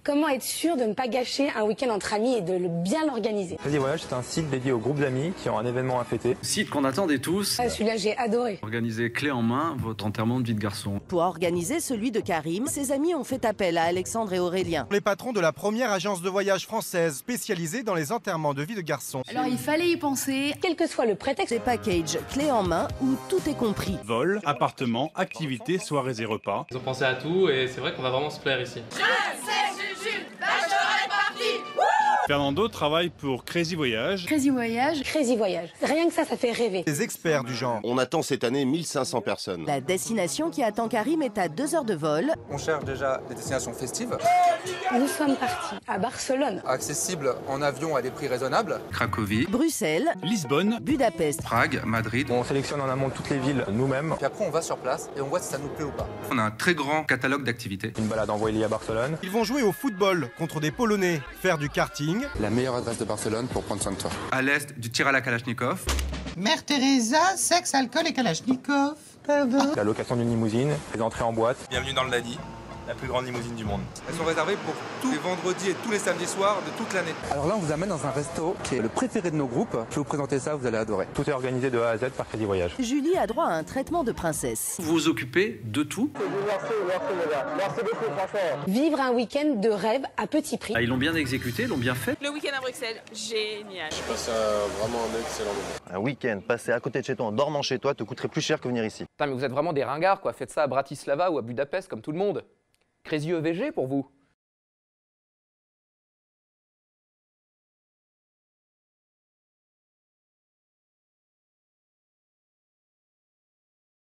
Comment être sûr de ne pas gâcher un week-end entre amis et de bien l'organiser? Crazy Voyage, c'est un site dédié aux groupes d'amis qui ont un événement à fêter. Site qu'on attendait tous. Ah, celui-là, j'ai adoré. Organisez clé en main votre enterrement de vie de garçon. Pour organiser celui de Karim, ses amis ont fait appel à Alexandre et Aurélien. Les patrons de la première agence de voyage française spécialisée dans les enterrements de vie de garçons. Alors il fallait y penser. Quel que soit le prétexte, Des packages clés en main où tout est compris. Vol, appartement, activités, soirées et repas. Ils ont pensé à tout et c'est vrai qu'on va vraiment se plaire ici. Fernando travaille pour Crazy Voyage. Crazy Voyage. Crazy Voyage. Rien que ça fait rêver. Des experts du genre. On attend cette année 1500 personnes. La destination qui attend Karim est à 2 heures de vol. On cherche déjà des destinations festives. Nous sommes partis à Barcelone. Accessibles en avion à des prix raisonnables. Cracovie, Bruxelles, Lisbonne, Budapest. Prague, Madrid. On sélectionne en amont toutes les villes nous-mêmes. Puis après, on va sur place et on voit si ça nous plaît ou pas. On a un très grand catalogue d'activités. Une balade en voilier à Barcelone. Ils vont jouer au football contre des Polonais, faire du karting. La meilleure adresse de Barcelone pour prendre soin de toi. À l'est, du tir à la Kalachnikov. Mère Teresa, sexe, alcool et Kalachnikov. Pardon. La location d'une limousine, les entrées en boîte. Bienvenue dans le Ladi, la plus grande limousine du monde. Elles sont réservées pour tous les vendredis et tous les samedis soirs de toute l'année. Alors là, on vous amène dans un resto qui est le préféré de nos groupes. Je vais vous présenter ça, vous allez adorer. Tout est organisé de A à Z par Crazy Voyage. Julie a droit à un traitement de princesse. Vous vous occupez de tout. Vivre un week-end de rêve à petit prix. Ils l'ont bien exécuté, ils l'ont bien fait. Le week-end à Bruxelles, génial. Je passe vraiment un excellent moment. Un week-end passé à côté de chez toi en dormant chez toi te coûterait plus cher que venir ici. Putain, mais vous êtes vraiment des ringards, quoi. Faites ça à Bratislava ou à Budapest comme tout le monde. Crazy EVG pour vous.